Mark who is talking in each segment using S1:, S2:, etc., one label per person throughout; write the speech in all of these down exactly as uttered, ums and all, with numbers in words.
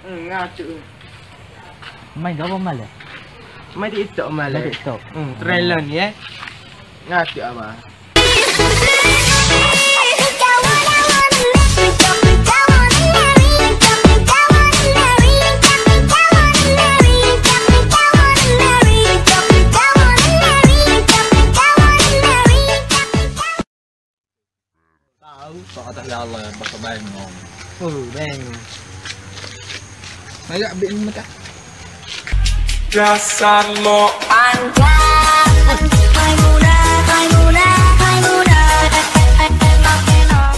S1: Ừ, ngaco.
S2: Main apa mal ya?
S1: Main TikTok mal.
S2: Main TikTok.
S1: Hmm, trailer ni eh. Ngaco apa?
S3: Tahu, sok atas ya Allah, bakal bengong.
S1: Oh, bengong.
S3: Ayah ambil ni tak?
S4: Dasar lo
S5: Anda Hai muda, hai muda, hai muda Enak, enak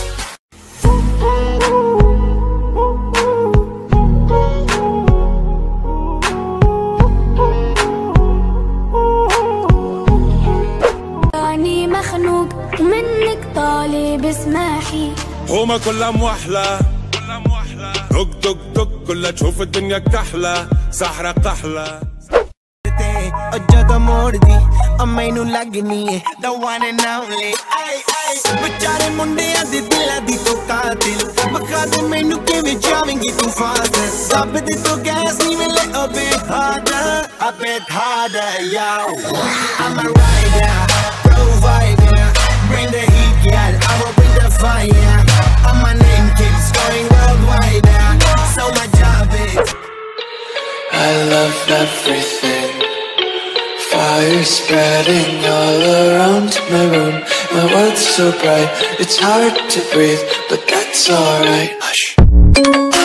S5: أني مخنوق ومنك طالب اسمحي
S4: هما كلها موحلة دق دق دق كلها تشوف الدنيا كحلة سحرة قحلة
S6: Ajada mordi, ammainu lagni, the one and only. Ay ay, bechare mundiya di dila di to qatil. Bakha de mainu kive javengi tu fast. Sab de to gas ni mile a bit harder, a bit harder, yo. I'm a rider, provider, bring the heat, yeah. I will bring the fire. And my name keeps going worldwide, so my job is.
S7: I love everything. Fire spreading all around my room. My world's so bright, it's hard to breathe, but that's alright. Hush.